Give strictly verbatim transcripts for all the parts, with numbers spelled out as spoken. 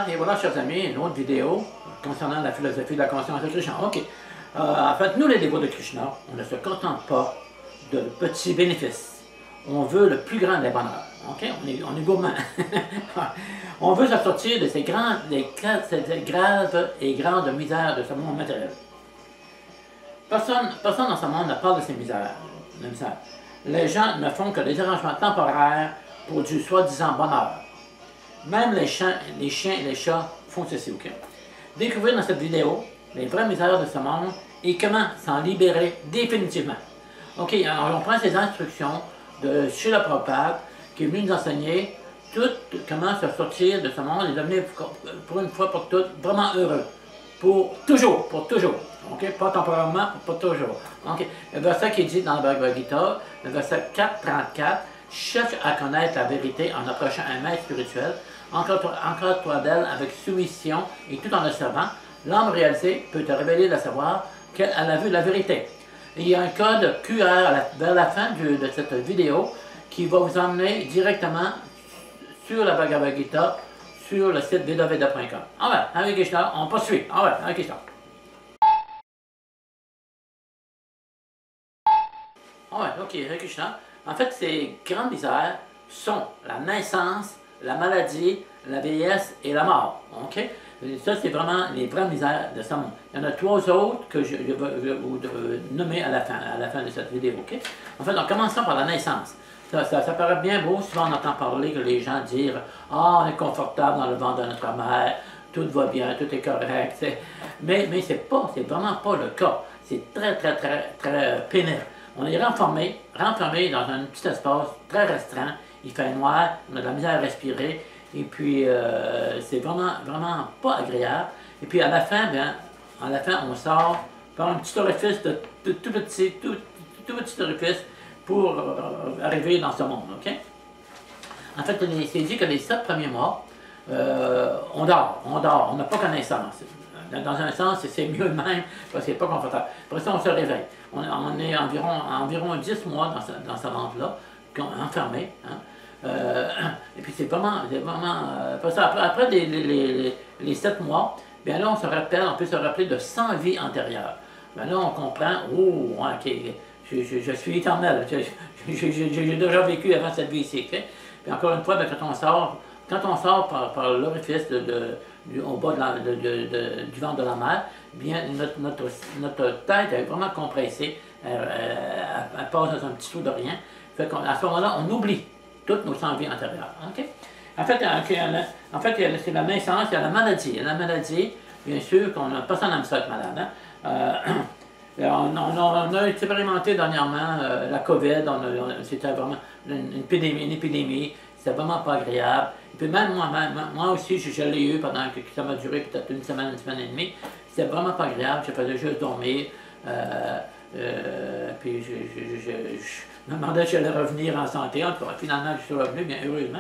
et voilà, chers amis, une autre vidéo concernant la philosophie de la conscience de Krishna. Ok. Euh, en fait, nous, les dévots de Krishna, on ne se contente pas de petits bénéfices. On veut le plus grand des bonheurs. Ok. On est, on est gourmand. On veut se sortir de ces, grands, des, ces graves et grandes misères de ce monde matériel. Personne, personne dans ce monde ne parle de ces misères. Les gens ne font que des arrangements temporaires pour du soi-disant bonheur. Même les chiens, les chiens et les chats font ceci, ok? Découvrir dans cette vidéo les vraies misères de ce monde et comment s'en libérer définitivement. Ok, alors on prend ces instructions de Srila Prabhupada qui est venu nous enseigner tout comment se sortir de ce monde et devenir pour une fois pour toutes vraiment heureux. Pour toujours, pour toujours. Ok, pas temporairement, pour toujours. Ok, le verset qui est dit dans le Bhagavad Gita, le verset quatre trente-quatre, cherche à connaître la vérité en approchant un maître spirituel. Encadre-toi d'elle avec soumission et tout en le servant. L'âme réalisée peut te révéler de savoir qu'elle a vu la vérité. Et il y a un code Q R vers la fin de, de cette vidéo qui va vous emmener directement sur la Bhagavad Gita sur le site veda veda point com. Ah ouais, Hare Krishna, on poursuit. Ah ouais, Hare Krishna. Ah ouais, ok, Hare Krishna. En fait, ces grandes misères sont la naissance, la maladie, la vieillesse et la mort. Ok? Et ça, c'est vraiment les vraies misères de ce monde. Il y en a trois autres que je, je vais vous nommer à la fin, à la fin de cette vidéo. Ok? En fait, en commençant par la naissance. Ça, ça, ça paraît bien beau, souvent on entend parler que les gens disent « Ah, on est confortable dans le ventre de notre mère, tout va bien, tout est correct. » Mais, mais c'est pas, c'est vraiment pas le cas. C'est très, très, très, très pénible. On est renfermé, renfermé dans un petit espace très restreint. Il fait noir, on a de la misère à respirer, et puis euh, c'est vraiment, vraiment pas agréable. Et puis à la fin, bien, à la fin, on sort par un petit orifice, de, de, tout petit, tout, tout petit orifice pour euh, arriver dans ce monde, ok? En fait, c'est dit que les sept premiers mois, euh, on dort, on dort, on n'a pas connaissance. Dans un sens, c'est mieux même, parce que c'est pas confortable. Après ça, on se réveille. On, on est environ, environ dix mois dans, ce, dans ce ventre-là, enfermé. Hein. Euh, et puis c'est vraiment, vraiment euh, après, ça, après, après les, les, les, les sept mois, bien là on se rappelle, on peut se rappeler de cent vies antérieures. Bien là on comprend, oh, ok, je, je, je suis éternel, j'ai déjà vécu avant cette vie ici. Okay? Puis encore une fois, bien, quand on sort, quand on sort par, par l'orifice de, de, du, au bas de la, de, de, de, du ventre de la mer, bien notre, notre, notre tête est vraiment compressée, elle, elle, elle passe dans un petit trou de rien. Fait qu'à ce moment-là, on oublie toutes nos cent vies antérieures. Okay? En fait, en fait c'est la naissance, il y a la maladie. Il y a la maladie, bien sûr, qu'on a personne n'aime ça être malade. Hein? Euh, on, on, a, on a expérimenté dernièrement euh, la COVID, c'était vraiment une, une épidémie, une épidémie, c'était vraiment pas agréable. Et puis même moi, même, moi aussi, je, je l'ai eu pendant que ça m'a duré peut-être une semaine, une semaine et demie. C'était vraiment pas agréable, je faisais juste dormir. Euh, euh, puis je, je, je, je, je me demandais si j'allais revenir en santé. En tout cas, finalement, je suis revenu, bien heureusement.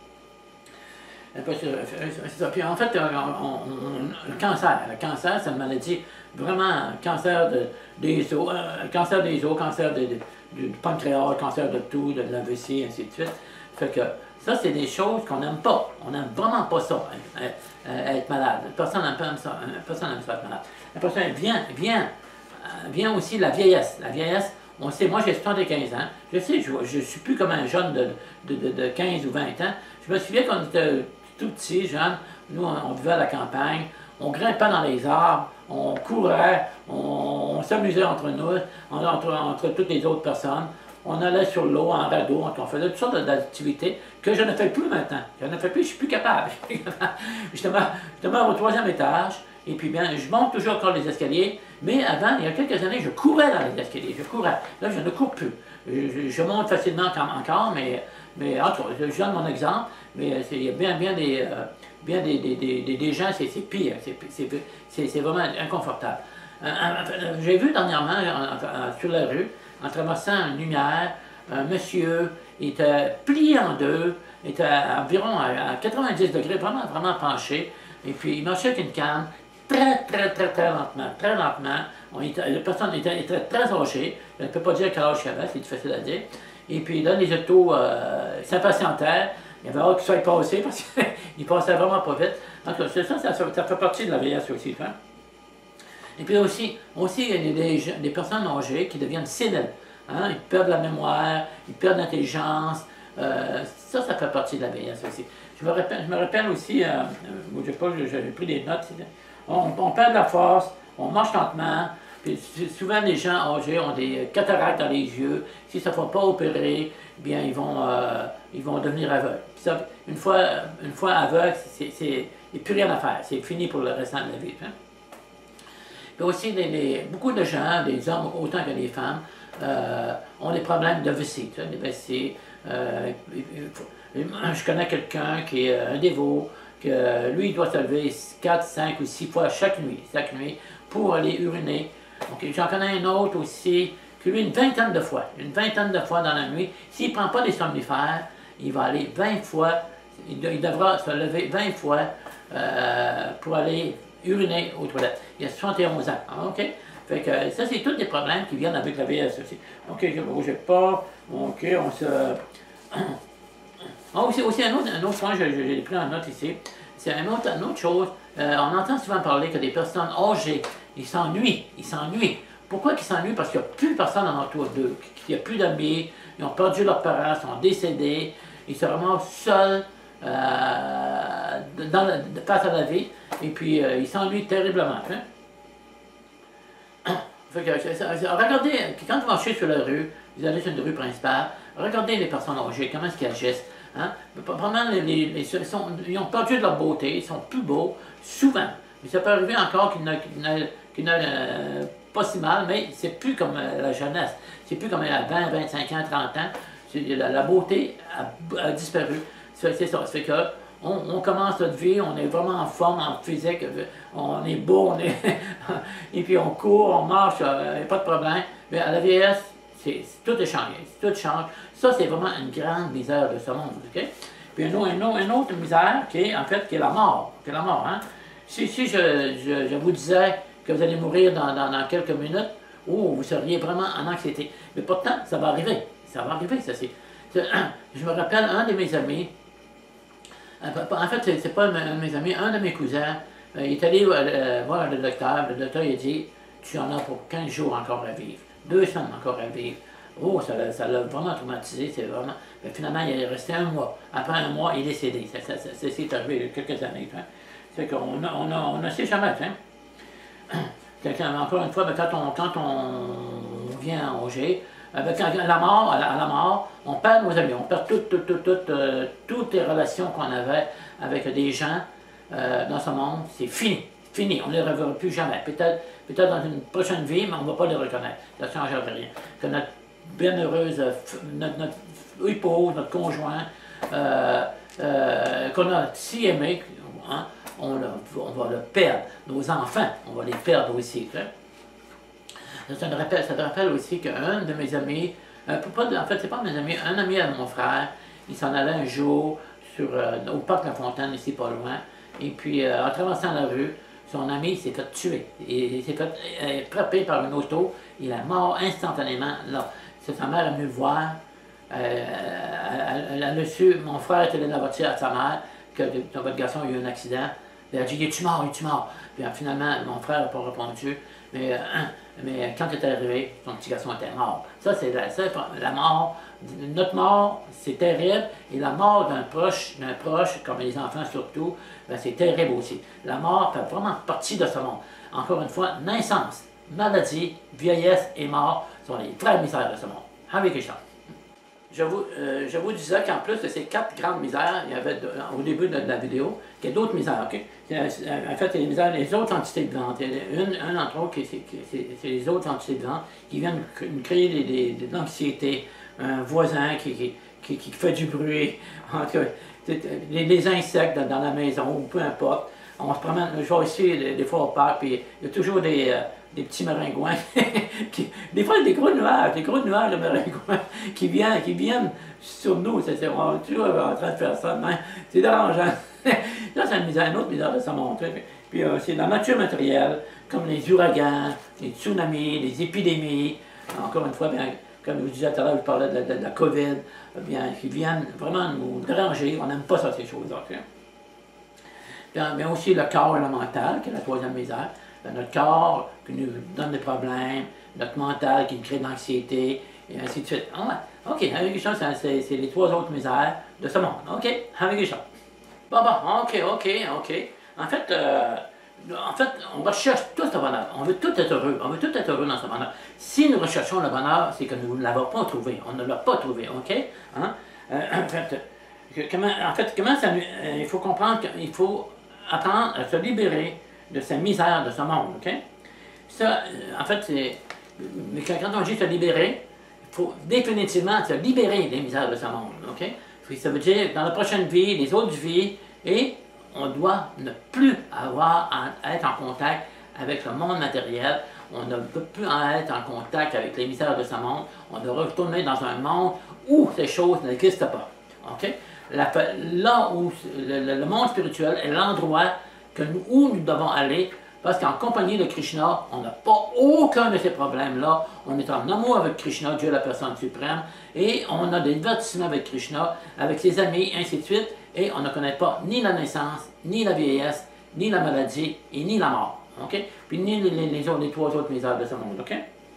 Puis en fait, on, on, le cancer, le cancer, c'est une maladie vraiment, cancer de, des os, euh, cancer des os, cancer de, de, du pancréas, cancer de tout, de la vessie, ainsi de suite. Fait que ça, c'est des choses qu'on n'aime pas. On n'aime vraiment pas ça, hein, être malade. Personne n'aime ça, personne n'aime ça être malade. Après ça, vient, vient, vient aussi la vieillesse. La vieillesse, on sait, moi j'ai soixante-quinze ans, je sais, je ne suis plus comme un jeune de, de, de, de quinze ou vingt ans. Je me souviens quand on était tout petit, jeune, nous on, on vivait à la campagne, on grimpait dans les arbres, on courait, on, on s'amusait entre nous, entre, entre toutes les autres personnes. On allait sur l'eau, en radeau, on faisait toutes sortes d'activités que je ne fais plus maintenant. Je ne fais plus, je ne suis plus capable. Je demeure au troisième étage, et puis bien, je monte toujours encore les escaliers, mais avant, il y a quelques années, je courais dans les escaliers, je courais. Là, je ne cours plus. Je, je monte facilement encore, mais, mais en tout cas, je donne mon exemple, mais il y a bien, bien des, euh, bien des, des, des, des gens, c'est pire, c'est vraiment inconfortable. J'ai vu dernièrement, sur la rue, en traversant une lumière, un monsieur était plié en deux, était à environ à quatre-vingt-dix degrés, vraiment, vraiment penché, et puis il marchait avec une canne, très, très, très, très lentement, très lentement. On était, la personne était, était très âgée, je ne peux pas dire quel âge il avait, c'est difficile à dire. Et puis là, les autos euh, s'impatientèrent, il y avait hâte qu'il soit passé parce qu'il passait vraiment pas vite. En tout cas, ça, ça, ça, ça fait partie de la vieillesse aussi. Hein? Et puis aussi, aussi il y a des, des personnes âgées qui deviennent séniles. Hein? Ils perdent la mémoire, ils perdent l'intelligence. Euh, ça, ça fait partie de la vieillesse aussi. Je me rappelle, je me rappelle aussi, euh, je sais pas, j'avais pris des notes, on, on perd de la force, on marche lentement, puis souvent les gens âgés ont des cataractes dans les yeux. Si ça ne faut pas opérer, eh bien ils vont, euh, ils vont devenir aveugles. Puis ça, une fois, une fois aveugle, il n'y a plus rien à faire, c'est fini pour le restant de la vie. Hein? Puis aussi, les, les, beaucoup de gens, des hommes autant que des femmes, euh, ont des problèmes de vessie, des vessies. Euh, je connais quelqu'un qui est un dévot, que lui, il doit se lever quatre, cinq ou six fois chaque nuit, chaque nuit pour aller uriner. J'en connais un autre aussi, qui lui, une vingtaine de fois, une vingtaine de fois dans la nuit, s'il ne prend pas des somnifères, il va aller vingt fois, il, il devra se lever vingt fois euh, pour aller uriner aux toilettes. Il a soixante et onze ans, ok? Fait que ça, c'est tous des problèmes qui viennent avec la vieillesse aussi. Ok, je ne bouge pas, ok, on se... Ah, aussi, aussi un, autre, un autre point, j'ai pris en note ici, c'est une autre, une autre chose, euh, on entend souvent parler que des personnes âgées, ils s'ennuient, ils s'ennuient. Pourquoi ils s'ennuient? Parce qu'il n'y a plus personne autour d'eux, qu'il n'y a plus d'amis, ils ont perdu leurs parents, ils sont décédés, ils se ramassent seuls euh, dans la, face à la vie, et puis euh, ils s'ennuient terriblement. Hein? Fait que, regardez, quand vous marchez sur la rue, vous allez sur une rue principale, regardez les personnes âgées, comment est-ce qu'ils agissent. Hein? Pendant les, les, les, ils, sont, ils ont perdu de leur beauté, ils sont plus beaux, souvent. Mais ça peut arriver encore qu'ils n'aient qu euh, pas si mal, mais c'est plus comme euh, la jeunesse. C'est plus comme à vingt, vingt-cinq ans, trente ans. La, la beauté a, a disparu. C'est ça. Ça fait que on, on commence notre vie, on est vraiment en forme, en physique, on est beau, on est et puis on court, on marche, il euh, n'y a pas de problème. Mais à la vieillesse, c'est, tout est changé, tout change. Ça, c'est vraiment une grande misère de ce monde, ok? Puis une, une, une autre misère qui est, en fait, qui est la mort, qui est la mort, hein? Si, si je, je, je vous disais que vous allez mourir dans, dans, dans quelques minutes, oh, vous seriez vraiment en anxiété. Mais pourtant, ça va arriver, ça va arriver, ça c'est... Je me rappelle, un de mes amis, en fait, c'est pas un de mes amis, un de mes cousins, il est allé euh, voir le docteur, le docteur il a dit, tu en as pour quinze jours encore à vivre, deux semaines encore à vivre. Oh, ça l'a vraiment traumatisé, c'est vraiment... Mais finalement, il est resté un mois. Après un mois, il est décédé. C'est arrivé il y a quelques années. Hein. C'est qu'on on ne sait jamais. Hein. Encore une fois, quand on, quand on vient âgé, avec la mort, à la, à la mort, on perd nos amis, on perd toutes, toutes, toutes, toutes, euh, toutes les relations qu'on avait avec des gens euh, dans ce monde. C'est fini, fini, on ne les reverra plus jamais. Peut-être peut-être dans une prochaine vie, mais on ne va pas les reconnaître. Ça ne changera rien. Que notre bienheureuse, notre, notre épouse, notre conjoint, euh, euh, qu'on a si aimé, hein, on, le, on va le perdre. Nos enfants, on va les perdre aussi. Hein. Ça te rappelle, ça te rappelle aussi qu'un de mes amis, euh, pas de, en fait, c'est pas mes amis, un ami à mon frère, il s'en allait un jour sur, euh, au parc La Fontaine, ici pas loin, et puis euh, en traversant la rue, son ami s'est fait tuer. Il, il s'est fait euh, frapper par une auto, il est mort instantanément là. Sa mère est venue le voir, euh, elle, elle a su, mon frère était allé dans la voiture à sa mère, que votre garçon a eu un accident. Elle a dit, es-tu mort, es-tu mort? Puis finalement, mon frère n'a pas répondu. Mais, euh, mais quand il est arrivé, son petit garçon était mort. Ça, c'est la, la mort. Notre mort, c'est terrible. Et la mort d'un proche, d'un proche, comme les enfants surtout, ben, c'est terrible aussi. La mort fait vraiment partie de ce monde. Encore une fois, naissance, maladie, vieillesse et mort sont les vraies misères de ce monde. Hare Krishna. Je vous, euh, je vous disais qu'en plus de ces quatre grandes misères, il y avait de, au début de, de la vidéo, qu'il y a d'autres misères, ok? En fait, il y a les misères, les autres entités de vente. Il y a une, une entre autres, c'est les autres entités de vente qui viennent créer des, des, de l'anxiété. Un voisin qui, qui, qui, qui fait du bruit, en tout cas, les, les insectes dans, dans la maison, ou peu importe. On se promène, je vois aussi des, des fois au parc, puis il y a toujours des... Euh, des petits maringouins, qui, des fois des gros nuages, des gros nuages de maringouins qui viennent, qui viennent sur nous, c'est on est toujours en train de faire ça, c'est dérangeant. Là, c'est une, misère, une autre misère de se montrer. Puis euh, c'est la nature matérielle, comme les ouragans, les tsunamis, les épidémies, encore une fois, bien, comme je vous disais tout à l'heure, je parlais de, de, de la COVID, bien, qui viennent vraiment nous déranger, on n'aime pas ça, ces choses-là. mais aussi le corps et le mental, qui est la troisième misère. Notre corps qui nous donne des problèmes, notre mental qui nous crée de l'anxiété, et ainsi de suite. Ah ouais. OK, Hare Krishna, c'est les trois autres misères de ce monde. OK, Hare Krishna. Bon, bon, OK, OK, OK. En fait, euh, en fait, on recherche tout le bonheur. On veut tout être heureux. On veut tout être heureux dans ce bonheur. Si nous recherchons le bonheur, c'est que nous ne l'avons pas trouvé. On ne l'a pas trouvé, OK? Hein? Euh, en fait, comment, en fait, comment ça, euh, il faut comprendre qu'il faut apprendre à se libérer de sa misère de ce monde, OK? Ça, en fait, c'est... Mais quand on dit se libérer, il faut définitivement se libérer des misères de ce monde, OK? Puis ça veut dire, dans la prochaine vie, les autres vies, et on doit ne plus avoir à être en contact avec le monde matériel, on ne peut plus être en contact avec les misères de ce monde, on doit retourner dans un monde où ces choses n'existent pas, OK? La, là où le, le monde spirituel est l'endroit où nous devons aller, parce qu'en compagnie de Krishna, on n'a pas aucun de ces problèmes-là. On est en amour avec Krishna, Dieu la personne suprême, et on a des divertissements avec Krishna, avec ses amis, ainsi de suite, et on ne connaît pas ni la naissance, ni la vieillesse, ni la maladie, et ni la mort. OK? Puis ni les, les, les, autres, les trois autres misères de ce monde. OK?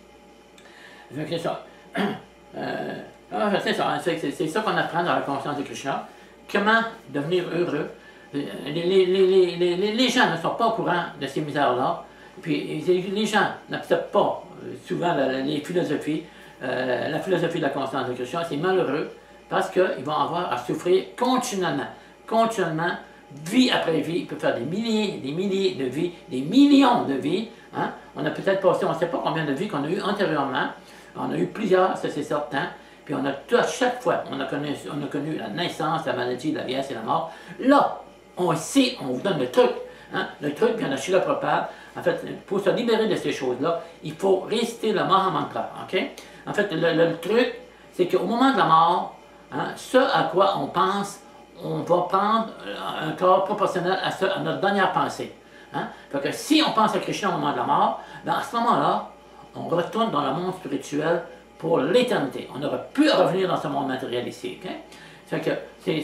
C'est ça. Euh, c'est ça. C'est ça qu'on apprend dans la conscience de Krishna. Comment devenir heureux. Les, les, les, les, les gens ne sont pas au courant de ces misères-là, puis les gens n'acceptent pas souvent la, les philosophies, euh, la philosophie de la conscience de Krishna. C'est malheureux parce qu'ils vont avoir à souffrir continuellement, continuellement, vie après vie. Ils peuvent faire des milliers, des milliers de vies, des millions de vies. Hein? On a peut-être passé, on ne sait pas combien de vies qu'on a eu antérieurement. On a eu plusieurs, ça c'est certain. Puis on a tout, à chaque fois, on a, connu, on a connu la naissance, la maladie, la vieillesse et la mort. Là, on sait, on vous donne le truc. Hein? Le truc vient de Srila Prabhupada. En fait, pour se libérer de ces choses-là, il faut réciter le Maha Mantra. Okay? En fait, le, le, le truc, c'est qu'au moment de la mort, hein, ce à quoi on pense, on va prendre un corps proportionnel à, ce, à notre dernière pensée. Hein? Fait que si on pense à Krishna au moment de la mort, ben à ce moment-là, on retourne dans le monde spirituel pour l'éternité. On n'aura plus à revenir dans ce monde matériel ici. Okay? C'est que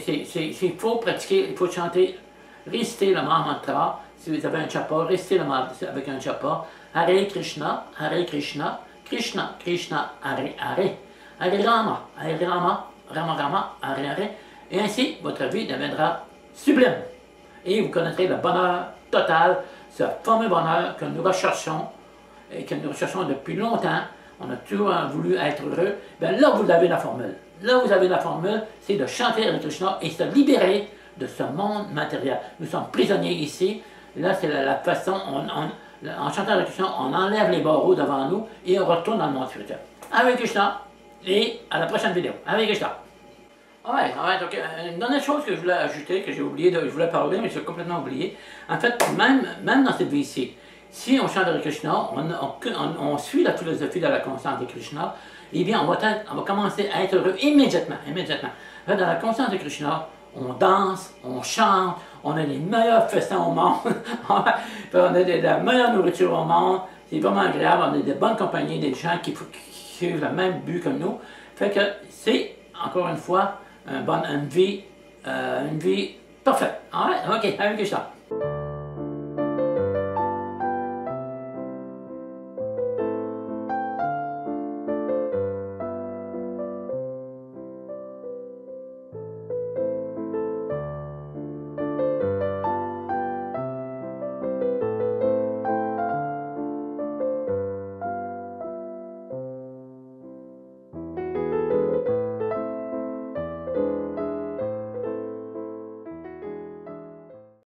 il faut pratiquer, il faut chanter, réciter le Maha Mantra. Si vous avez un japa, récitez le mantra avec un japa. Hare Krishna, Hare Krishna, Krishna, Krishna, Hare Hare. Hare Rama, Hare Rama, Rama Rama, Hare Hare. Et ainsi, votre vie deviendra sublime. Et vous connaîtrez le bonheur total, ce fameux bonheur que nous recherchons et que nous recherchons depuis longtemps. On a toujours voulu être heureux. Bien là, vous avez la formule. Là, vous avez la formule, c'est de chanter avec Krishna et se libérer de ce monde matériel. Nous sommes prisonniers ici. Là, c'est la, la façon, on, on, en chantant avec Krishna, on enlève les barreaux devant nous et on retourne dans le monde spirituel. Avec Krishna, et à la prochaine vidéo. Avec Krishna. Ouais, ouais, donc, une dernière chose que je voulais ajouter, que j'ai oublié, de, je voulais parler, mais j'ai complètement oublié. En fait, même, même dans cette vie-ci, si on chante avec Krishna, on, on, on, on suit la philosophie de la conscience de Krishna, eh bien, on va, être, on va commencer à être heureux immédiatement, immédiatement. Dans la conscience de Krishna, on danse, on chante, on a les meilleurs festins au monde, on a de, la meilleure nourriture au monde, c'est vraiment agréable, on a des bonnes compagnies, des gens qui, qui suivent le même but que nous. Fait que c'est, encore une fois, un bon, une vie, euh, une vie parfaite. Alright, ok, avec Krishna.